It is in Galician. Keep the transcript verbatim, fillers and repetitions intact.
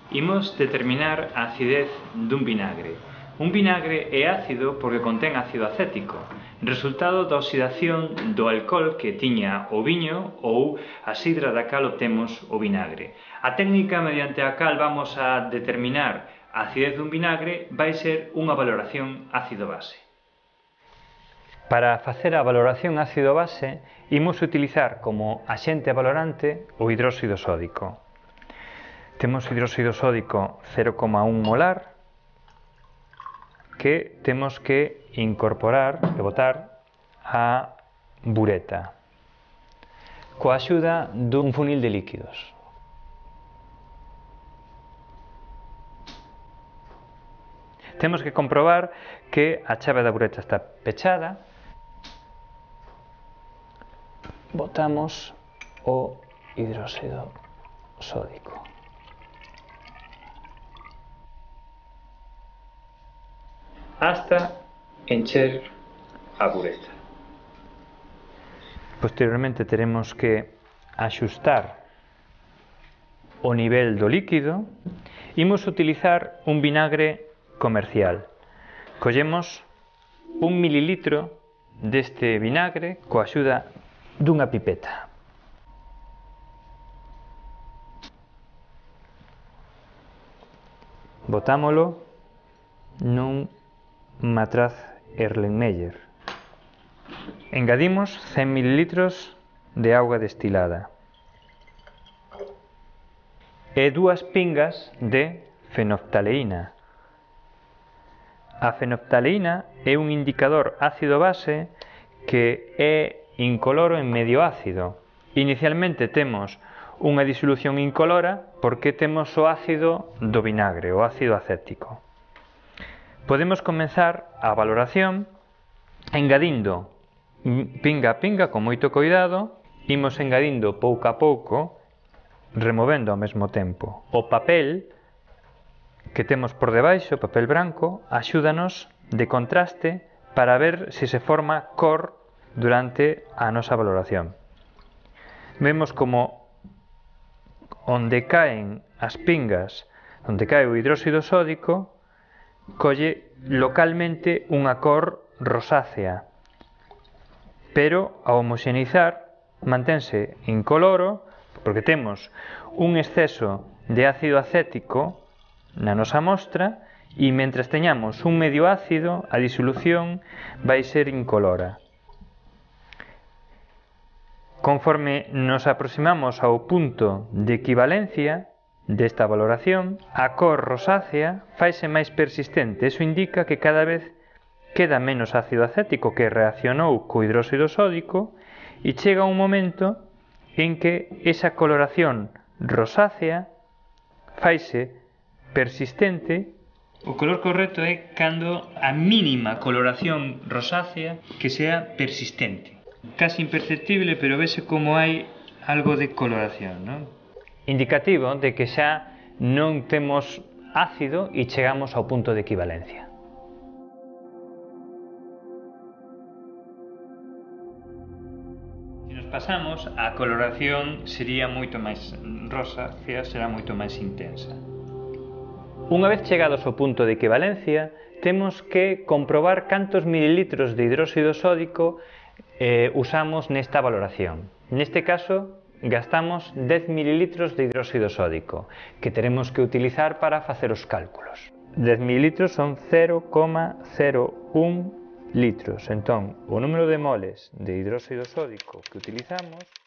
Imos determinar a acidez dun vinagre. Un vinagre é ácido porque contén ácido acético, resultado da oxidación do alcohol que tiña o viño ou a sidra da cal obtemos o vinagre. A técnica mediante a cal vamos a determinar a acidez dun vinagre vai ser unha valoración ácido-base. Para facer a valoración ácido-base, imos utilizar como axente valorante o hidróxido sódico. Temos hidróxido sódico cero coma un molar que temos que incorporar e botar a bureta coa axuda dun funil de líquidos. Temos que comprobar que a chave da bureta está pechada. Botamos o hidróxido sódico. Hasta encher a bureta. Posteriormente teremos que axustar o nivel do líquido. Imos utilizar un vinagre comercial. Collemos un mililitro deste vinagre coa axuda dunha pipeta. Botámolo nun matraz Erlenmeyer. Engadimos cen mililitros de auga destilada e dúas pingas de fenolftaleína. A fenolftaleína é un indicador ácido-base que é incoloro en medio ácido. Inicialmente temos unha disolución incolora porque temos o ácido do vinagre, o ácido acético. Podemos comenzar a valoración engadindo pinga a pinga con moito cuidado. Imos engadindo pouco a pouco, removendo ao mesmo tempo. O papel que temos por debaixo, o papel branco, axúdanos de contraste para ver se se forma cor durante a nosa valoración. Vemos como onde caen as pingas, onde cae o hidróxido sódico, colle localmente unha cor rosácea, pero ao homoxeneizar mantense incoloro porque temos un exceso de ácido acético na nosa mostra e mentres teñamos un medio ácido a disolución vai ser incolora. Conforme nos aproximamos ao punto de equivalencia desta valoración, a cor rosácea faise máis persistente. Iso indica que cada vez queda menos ácido acético que reaccionou co hidróxido sódico e chega un momento en que esa coloración rosácea faise persistente. O color correcto é cando a mínima coloración rosácea que sea persistente. Casi imperceptible, pero vese como hai algo de coloración, non? Indicativo de que xa non temos ácido e chegamos ao punto de equivalencia. Se nos pasamos, a coloración sería moito máis rosácea, será moito máis intensa. Unha vez chegados ao punto de equivalencia, temos que comprobar cantos mililitros de hidróxido sódico eh, usamos nesta valoración. Neste caso, gastamos dez mililitros de hidróxido sódico, que teremos que utilizar para facer os cálculos. dez mililitros son cero coma cero un litros. Entón, o número de moles de hidróxido sódico que utilizamos